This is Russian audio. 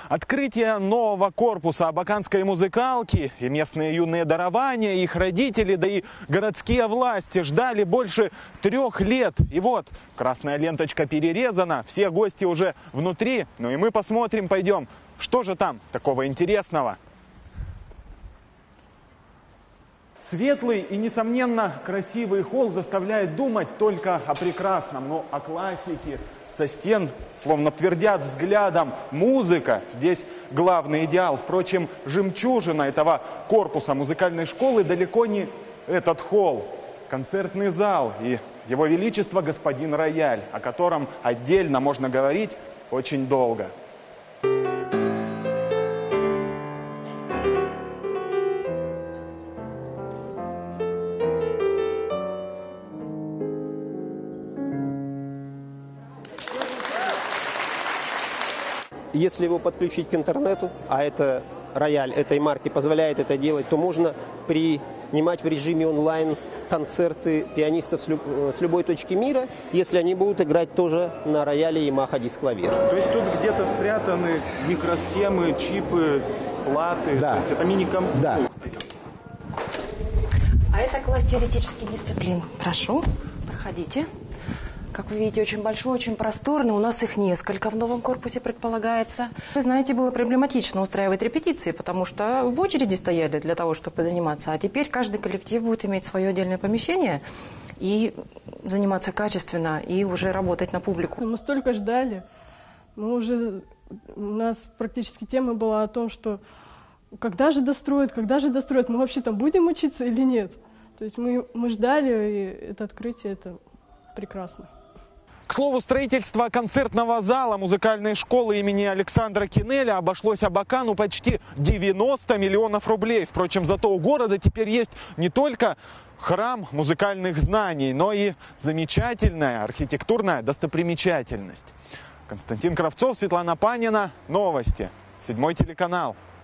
Открытие нового корпуса абаканской музыкалки и местные юные дарования, их родители, да и городские власти ждали больше 3 лет. И вот, красная ленточка перерезана, все гости уже внутри. Ну и мы посмотрим, пойдем, что же там такого интересного. Светлый и, несомненно, красивый холл заставляет думать только о прекрасном, но о классике. Со стен словно твердят взглядом: музыка здесь главный идеал. Впрочем, жемчужина этого корпуса музыкальной школы далеко не этот холл. Концертный зал и его величество господин рояль, о котором отдельно можно говорить очень долго. Если его подключить к интернету, а это рояль этой марки позволяет это делать, то можно принимать в режиме онлайн концерты пианистов с любой точки мира, если они будут играть тоже на рояле Yamaha Disklavier. То есть тут где-то спрятаны микросхемы, чипы, платы, да. То есть это мини-компьютер. Да. А это класс теоретических дисциплин. Прошу, проходите. Как вы видите, очень большой, очень просторный. У нас их несколько в новом корпусе предполагается. Вы знаете, было проблематично устраивать репетиции, потому что в очереди стояли для того, чтобы заниматься. А теперь каждый коллектив будет иметь свое отдельное помещение и заниматься качественно, и уже работать на публику. Мы столько ждали. У нас практически тема была о том, что когда же достроят, мы вообще там будем учиться или нет. То есть мы ждали, и это открытие, это прекрасно. К слову, строительство концертного зала музыкальной школы имени Александра Кинеля обошлось Абакану почти 90 миллионов рублей. Впрочем, зато у города теперь есть не только храм музыкальных знаний, но и замечательная архитектурная достопримечательность. Константин Кравцов, Светлана Панина. Новости. 7 телеканал.